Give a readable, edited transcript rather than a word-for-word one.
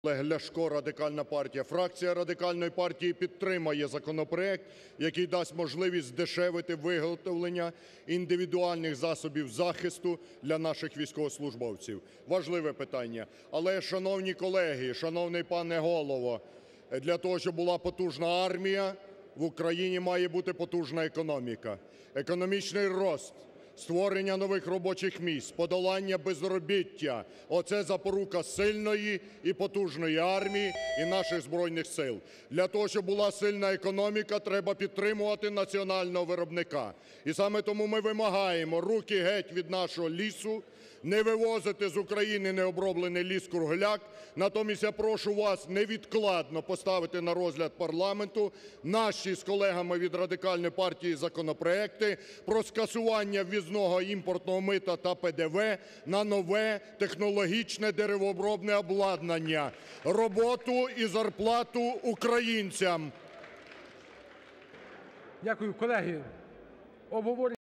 Олег Ляшко, Радикальна партія. Фракція Радикальної партії підтримає законопроект, який дасть можливість здешевити виготовлення індивідуальних засобів захисту для наших військовослужбовців. Важливе питання. Але, шановні колеги, шановний пане Голово, для того, щоб була потужна армія, в Україні має бути потужна економіка. Економічний ріст, створення нових робочих місць, подолання безробіття – оце запорука сильної і потужної армії і наших Збройних Сил. Для того, щоб була сильна економіка, треба підтримувати національного виробника. І саме тому ми вимагаємо: руки геть від нашого лісу, не вивозити з України необроблений ліс-кругляк. Натомість я прошу вас невідкладно поставити на розгляд парламенту наші з колегами від Радикальної партії законопроекти про скасування ввізного імпортного мита та ПДВ на нове технологічне деревообробне обладнання, роботу і зарплату українцям. Дякую. Колеги, обговорення